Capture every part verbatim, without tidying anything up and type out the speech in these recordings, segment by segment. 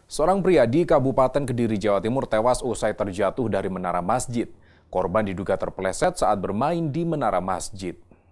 Seorang pria di Kabupaten Kediri, Jawa Timur tewas usai terjatuh dari menara masjid. Korban diduga terpeleset saat bermain di menara masjid.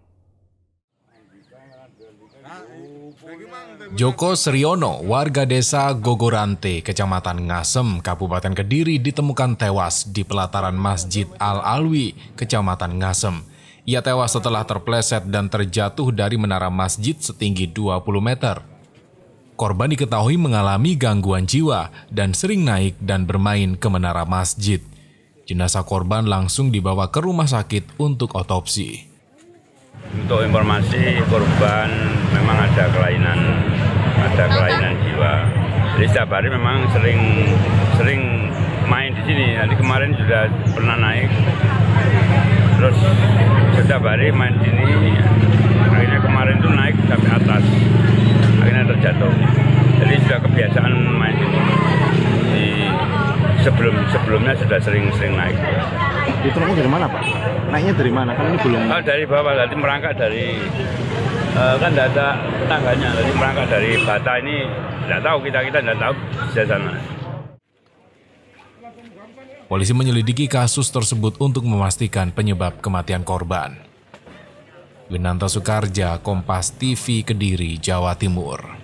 Joko Sriono, warga desa Gogorante, Kecamatan Ngasem, Kabupaten Kediri ditemukan tewas di pelataran Masjid Al-Alwi, Kecamatan Ngasem. Ia tewas setelah terpeleset dan terjatuh dari menara masjid setinggi dua puluh meter. Korban diketahui mengalami gangguan jiwa dan sering naik dan bermain ke menara masjid. Jenazah korban langsung dibawa ke rumah sakit untuk otopsi. Untuk informasi, korban memang ada kelainan, ada kelainan jiwa. Jadi setiap hari memang sering sering main di sini. Nanti kemarin sudah pernah naik, terus setiap hari main di sini. Akhirnya kemarin tuh naik sampai atas, akhirnya terjatuh. Jadi sudah kebiasaan main di sini. Di sebelum sebelumnya sudah sering-sering naik. Itu dari mana, Pak? Naiknya dari mana? Kan ini belum. Oh, dari bawah, tadi merangkak dari uh, kan tidak ada tangganya. Tadi merangkak dari bata ini tidak tahu kita kita tidak tahu di sana. Polisi menyelidiki kasus tersebut untuk memastikan penyebab kematian korban. Winanta Sukarja, Kompas T V Kediri, Jawa Timur.